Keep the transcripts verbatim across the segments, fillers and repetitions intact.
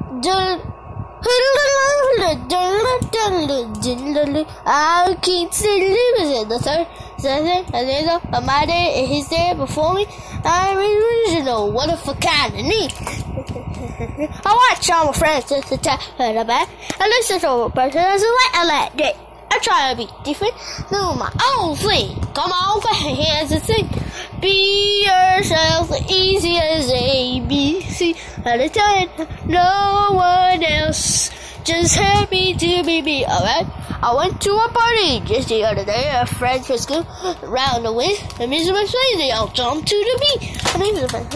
I'll keep losing the third, second, and then of my day, and he's there before me. I'm original, what if I kind of need? I watch all my friends just to tell her about. I listen to a person as a light I like that. I try to be different, do my own thing. Come on, here's the thing. Be yourself, easy as A, B, C. At a time, no one else. Just happy to be me, alright? I went to a party just the other day. A friend was going around the way. The music was playing. They all jumped to the beat. I mean,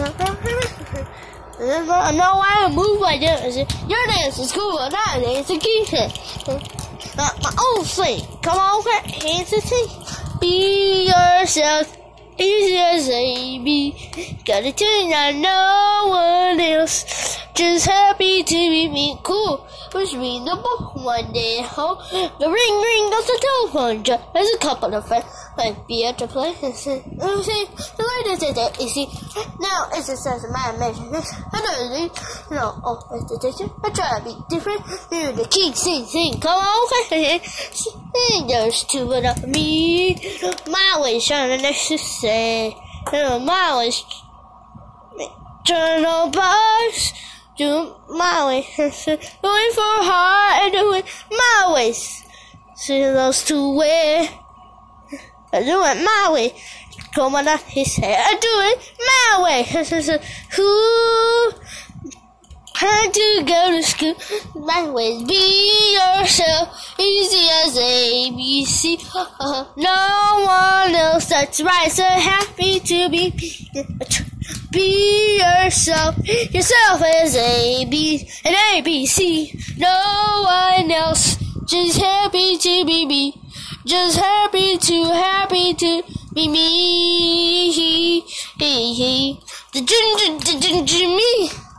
I know why I move like that. I said, your dance is cool, but not dance is key. Not my own thing. Come on, hands and sing. Be yourself. Easy as A B. Gotta tell you now, no one else. Just happy to be me. Cool. Wish me the book one day. Oh, the ring ring goes the telephone. There's a couple of friends might be at the place. And say, the way they that you see. Now it's a sense of my imagination. I don't know, you know, oh, it's the teacher. I try to be different. You the king sing sing. Come on, sing those two of me. My way shining next to say. You know, my way turn on bars. Do my way, going for hard and do it my way. See those two way, I do it my way. Come on, his head, I do it my way. Who had to go to school? My way. Be yourself, easy as A B C. Uh, no one else. That's right. So happy to be. Be yourself, yourself as A, B, and A, B, C. No one else, just happy to be me. Just happy to, happy to be me. He, he, he. The ginger, the ginger me.